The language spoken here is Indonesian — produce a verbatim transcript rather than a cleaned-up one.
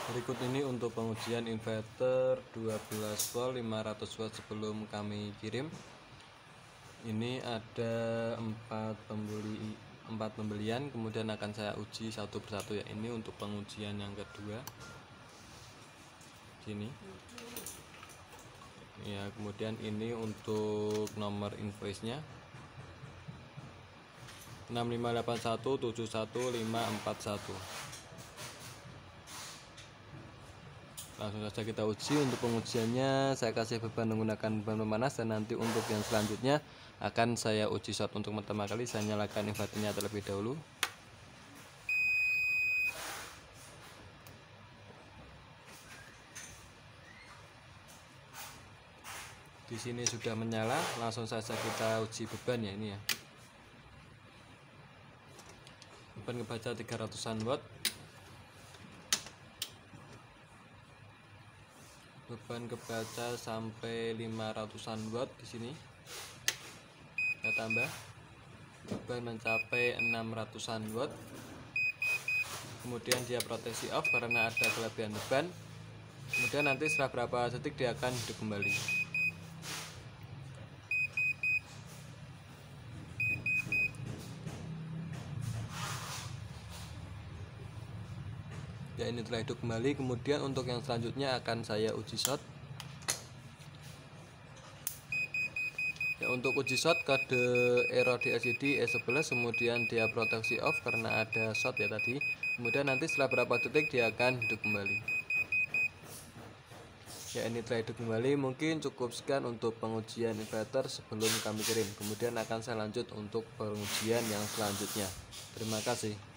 Berikut ini untuk pengujian inverter dua belas volt lima ratus watt sebelum kami kirim. Ini ada empat pembeli empat pembelian, kemudian akan saya uji satu persatu ya. Ini untuk pengujian yang kedua. Sini. Ya, kemudian ini untuk nomor invoice-nya enam lima delapan satu tujuh satu lima empat satu. Langsung saja kita uji. Untuk pengujiannya saya kasih beban menggunakan beban pemanas, dan nanti untuk yang selanjutnya akan saya uji short. Untuk pertama kali saya nyalakan inverternya terlebih dahulu. Di sini sudah menyala, langsung saja kita uji beban ya. Ini ya, beban kebaca tiga ratusan watt, beban kebaca sampai lima ratusan watt. Di sini saya tambah, beban mencapai enam ratusan watt. Kemudian dia proteksi off karena ada kelebihan beban. Kemudian nanti setelah berapa detik dia akan hidup kembali. Ya, ini telah hidup kembali. Kemudian untuk yang selanjutnya akan saya uji short. Ya, untuk uji short kode error di L C D E sebelas, kemudian dia proteksi off karena ada short ya tadi. Kemudian nanti setelah berapa detik dia akan hidup kembali. Ya, ini telah hidup kembali. Mungkin cukup sekian untuk pengujian inverter sebelum kami kirim. Kemudian akan saya lanjut untuk pengujian yang selanjutnya. Terima kasih.